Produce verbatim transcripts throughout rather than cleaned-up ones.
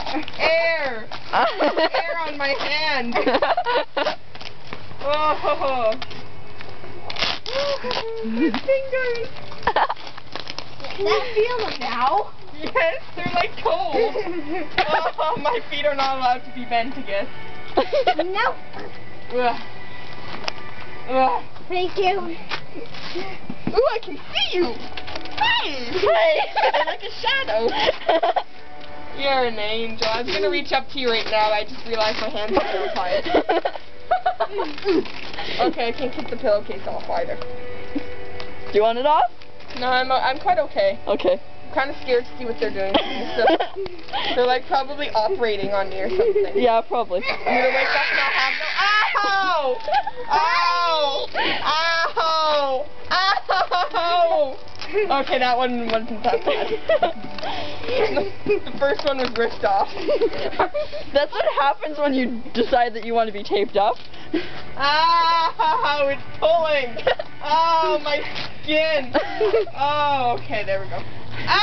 Air! Air on my hand! Oh! My fingers! Can you feel them now? Yes, they're like cold. Oh, my feet are not allowed to be bent again. No. Ugh. Ugh. Thank you. Ooh, I can see you! Hey! Hey! You're like a shadow. You're an angel. I was gonna reach up to you right now, I just realized my hands are so tired. Okay, I can keep the pillowcase off either. Do you want it off? No, I'm, uh, I'm quite okay. Okay. I'm kind of scared to see what they're doing to me, so they're like probably operating on me or something. Yeah, probably. I'm gonna wake up and I'll have no. Ow! Ow! Ow! Ow! Okay, that one wasn't that bad. The first one was ripped off. That's what happens when you decide that you want to be taped up. Ow! It's pulling! Oh, my skin! Oh, okay, there we go. Ow!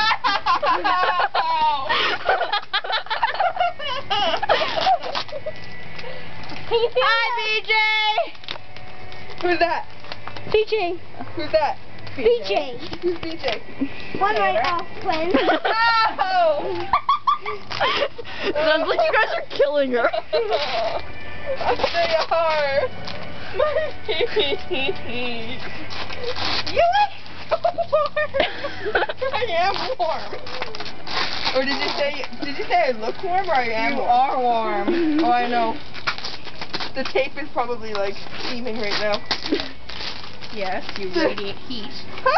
Hi, B J! Who's that? B J. Who's that? B J. Who's B J? One right off, twin. Ow! Sounds like you guys are killing her. They are. My feet. You look so warm. I am warm. Or did you say? Did you say I look warm or I am? You are warm. Oh, I know. The tape is probably like steaming right now. Yes, you radiate heat.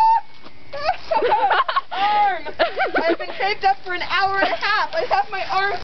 Arm! I've been taped up for an hour and a half. I have my arm